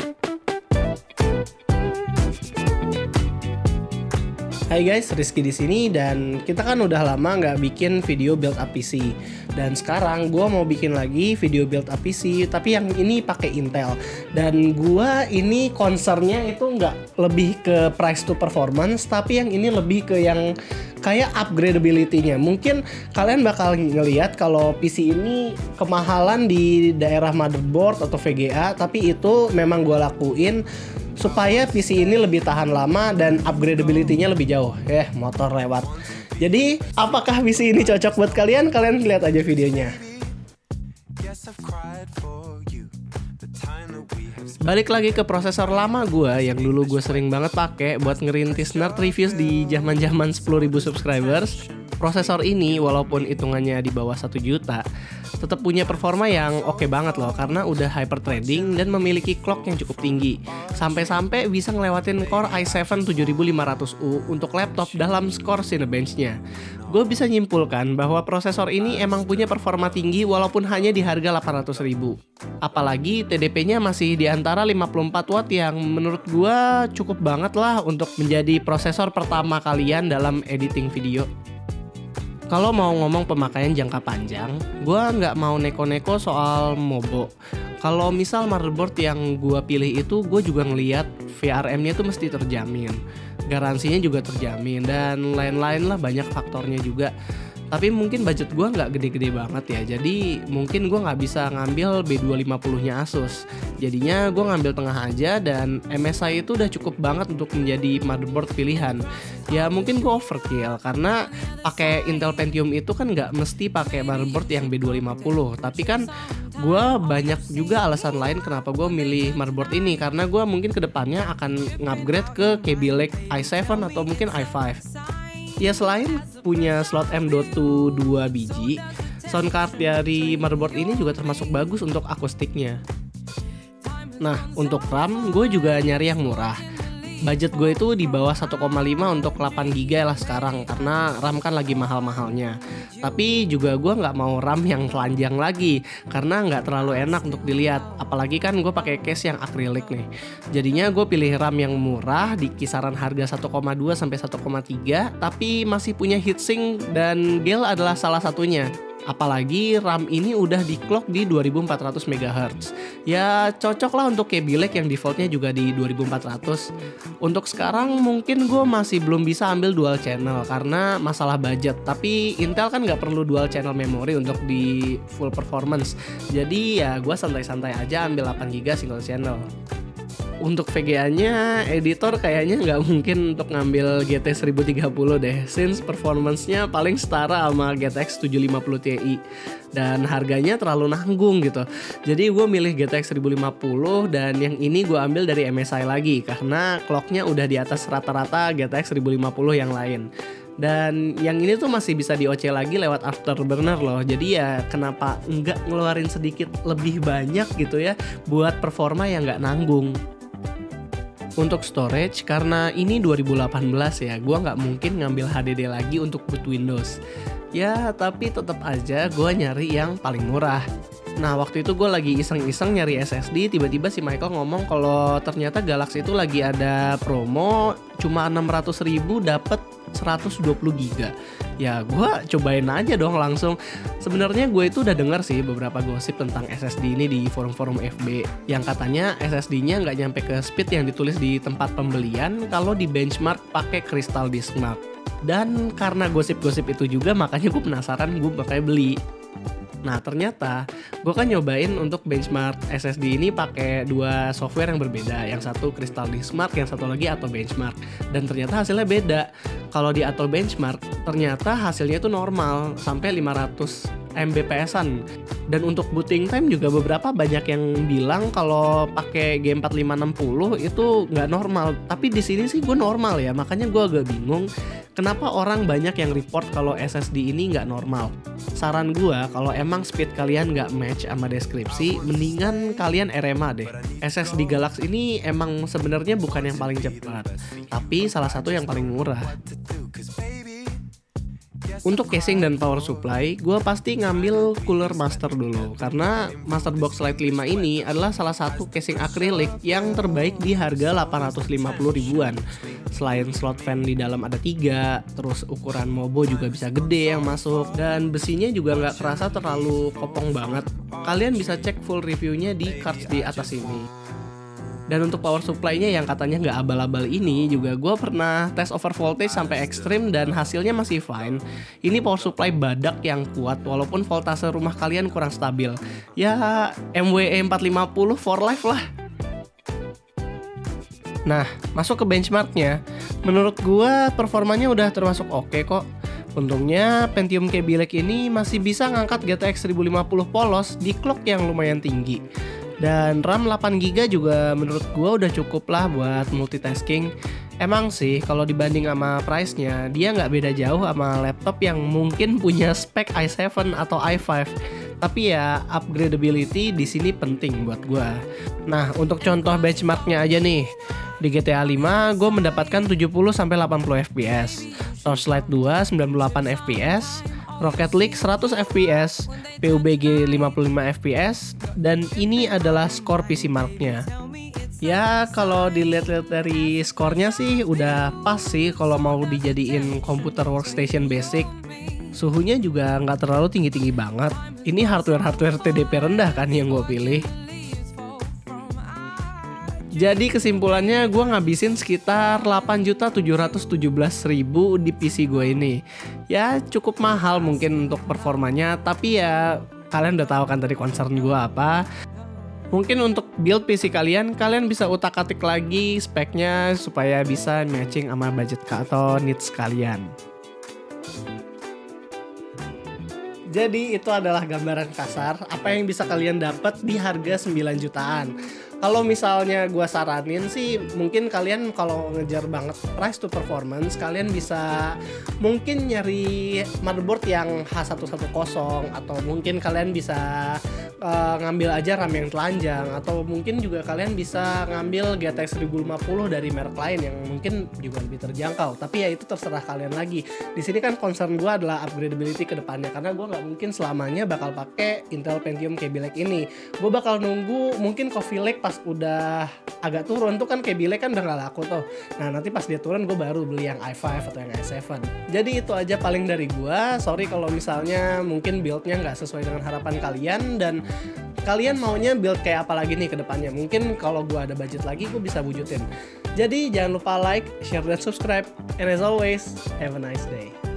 Hai guys, Rizky di sini dan kita kan udah lama nggak bikin video build up PC. Dan sekarang gue mau bikin lagi video build up PC, tapi yang ini pakai Intel. Dan gue ini concernnya itu nggak lebih ke price to performance, tapi yang ini lebih ke yang kayak upgradability-nya. Mungkin kalian bakal ngelihat kalau PC ini kemahalan di daerah motherboard atau VGA, tapi itu memang gue lakuin supaya PC ini lebih tahan lama dan upgradability-nya lebih jauh. Motor lewat. Jadi, apakah PC ini cocok buat kalian? Kalian lihat aja videonya. Balik lagi ke prosesor lama gue yang dulu gue sering banget pakai buat ngerintis nerd reviews di zaman-zaman 10.000 subscribers. Prosesor ini walaupun hitungannya di bawah 1 juta, tetap punya performa yang oke banget loh, karena udah hyperthreading dan memiliki clock yang cukup tinggi. Sampai-sampai bisa ngelewatin Core i7 7500U untuk laptop dalam skor Cinebench-nya. Gue bisa nyimpulkan bahwa prosesor ini emang punya performa tinggi walaupun hanya di harga 800.000. Apalagi TDP-nya masih di antara 54 watt yang menurut gue cukup banget lah untuk menjadi prosesor pertama kalian dalam editing video. Kalau mau ngomong pemakaian jangka panjang, gue nggak mau neko-neko soal Mobo. Kalau misal motherboard yang gue pilih itu, gue juga ngeliat VRM-nya tuh mesti terjamin, garansinya juga terjamin, dan lain-lain lah, banyak faktornya juga. Tapi mungkin budget gue nggak gede-gede banget ya, jadi mungkin gue nggak bisa ngambil B250-nya Asus. Jadinya gue ngambil tengah aja, dan MSI itu udah cukup banget untuk menjadi motherboard pilihan. Ya mungkin gue overkill, karena pakai Intel Pentium itu kan nggak mesti pakai motherboard yang B250. Tapi kan gue banyak juga alasan lain kenapa gue milih motherboard ini, karena gue mungkin kedepannya akan ngupgrade ke Kaby Lake i7 atau mungkin i5. Ya selain punya slot M.2 2 biji, sound card dari motherboard ini juga termasuk bagus untuk akustiknya. Nah, untuk RAM gue juga nyari yang murah. Budget gue itu di bawah 1,5 untuk 8GB lah sekarang, karena RAM kan lagi mahal-mahalnya. Tapi juga gue nggak mau RAM yang telanjang lagi, karena nggak terlalu enak untuk dilihat. Apalagi kan gue pakai case yang akrilik nih. Jadinya gue pilih RAM yang murah di kisaran harga 1,2 sampai 1,3, tapi masih punya heatsink dan Dell adalah salah satunya. Apalagi RAM ini udah di clock di 2400 MHz. Ya cocok lah untuk Kaby Lake yang defaultnya juga di 2400. Untuk sekarang mungkin gue masih belum bisa ambil dual channel karena masalah budget. Tapi Intel kan gak perlu dual channel memory untuk di full performance. Jadi ya gue santai-santai aja ambil 8GB single channel. Untuk VGA-nya, editor kayaknya nggak mungkin untuk ngambil GTX 1030 deh, since performance-nya paling setara sama GTX 750 Ti dan harganya terlalu nanggung gitu. Jadi gue milih GTX 1050 dan yang ini gue ambil dari MSI lagi karena clock-nya udah di atas rata-rata GTX 1050 yang lain. Dan yang ini tuh masih bisa di-OC lagi lewat afterburner loh. Jadi ya kenapa nggak ngeluarin sedikit lebih banyak gitu ya buat performa yang nggak nanggung. Untuk storage, karena ini 2018 ya, gue nggak mungkin ngambil HDD lagi untuk boot Windows. Ya, tapi tetap aja gue nyari yang paling murah. Nah, waktu itu gue lagi iseng-iseng nyari SSD, tiba-tiba si Michael ngomong kalau ternyata Galaxy itu lagi ada promo, cuma 600.000 dapet 120GB. Ya gue cobain aja dong langsung. Sebenarnya gue itu udah denger sih beberapa gosip tentang SSD ini di forum-forum FB yang katanya SSD-nya nggak nyampe ke speed yang ditulis di tempat pembelian kalau di benchmark pakai Crystal Disk Mark. Dan karena gosip-gosip itu juga makanya gue penasaran, gue bakal beli. Nah ternyata gue kan nyobain untuk benchmark SSD ini pakai dua software yang berbeda. Yang satu Crystal Disk Mark, yang satu lagi Atto Benchmark. Dan ternyata hasilnya beda. Kalau di Atto Benchmark ternyata hasilnya itu normal sampai 500 Mbps-an. Dan untuk booting time juga beberapa banyak yang bilang kalau pakai G4560 itu nggak normal. Tapi di sini sih gue normal ya, makanya gue agak bingung kenapa orang banyak yang report kalau SSD ini nggak normal. Saran gue kalau emang speed kalian nggak match sama deskripsi, mendingan kalian RMA deh. SSD Galaxy ini emang sebenarnya bukan yang paling cepat, tapi salah satu yang paling murah. Untuk casing dan power supply, gue pasti ngambil Cooler Master dulu. Karena Master Box Lite 5 ini adalah salah satu casing akrilik yang terbaik di harga 850 ribuan. Selain slot fan di dalam ada 3, terus ukuran mobo juga bisa gede yang masuk, dan besinya juga nggak kerasa terlalu kopong banget. Kalian bisa cek full reviewnya di cards di atas ini. Dan untuk power supply-nya yang katanya nggak abal-abal ini juga gue pernah tes over voltage sampai ekstrim dan hasilnya masih fine. Ini power supply badak yang kuat walaupun voltase rumah kalian kurang stabil. Ya MWE 450 for life lah. Nah, masuk ke benchmarknya. Menurut gue performanya udah termasuk oke kok. Untungnya Pentium Kaby Lake ini masih bisa ngangkat GTX 1050 polos di clock yang lumayan tinggi. Dan RAM 8GB juga menurut gue udah cukup lah buat multitasking. Emang sih kalau dibanding sama price-nya, dia nggak beda jauh sama laptop yang mungkin punya spek i7 atau i5. Tapi ya upgradability di sini penting buat gue. Nah, untuk contoh benchmarknya aja nih. Di GTA 5 gue mendapatkan 70-80 fps, Torchlight 2 98 fps, Rocket League 100 fps, PUBG 55 fps, dan ini adalah skor PC Mark-nya. Ya kalau dilihat-lihat dari skornya sih udah pas sih kalau mau dijadiin komputer workstation basic. Suhunya juga nggak terlalu tinggi-tinggi banget. Ini hardware TDP rendah kan yang gue pilih. Jadi kesimpulannya gue ngabisin sekitar 8.717.000 di PC gue ini. Ya cukup mahal mungkin untuk performanya, tapi ya kalian udah tahu kan tadi concern gue apa. Mungkin untuk build PC kalian bisa utak-atik lagi speknya supaya bisa matching sama budget atau needs kalian. Jadi itu adalah gambaran kasar apa yang bisa kalian dapat di harga 9 jutaan. Kalau misalnya gue saranin sih mungkin kalian kalau ngejar banget price to performance, kalian bisa mungkin nyari motherboard yang H110 atau mungkin kalian bisa ngambil aja RAM yang telanjang, atau mungkin juga kalian bisa ngambil GTX 1050 dari merek lain yang mungkin juga lebih terjangkau. Tapi ya itu terserah kalian lagi. Di sini kan concern gue adalah upgradability ke depannya, karena gue nggak mungkin selamanya bakal pakai Intel Pentium Kaby Lake ini. Gue bakal nunggu mungkin Coffee Lake pas udah agak turun tuh kan, Kaby Lake kan udah nggak laku tuh. Nah nanti pas dia turun gue baru beli yang i5 atau yang i7. Jadi itu aja paling dari gue. Sorry kalau misalnya mungkin buildnya nggak sesuai dengan harapan kalian, dan kalian maunya build kayak apa lagi nih ke depannya. Mungkin kalau gue ada budget lagi gue bisa wujudin. Jadi jangan lupa like, share, dan subscribe. And as always, have a nice day.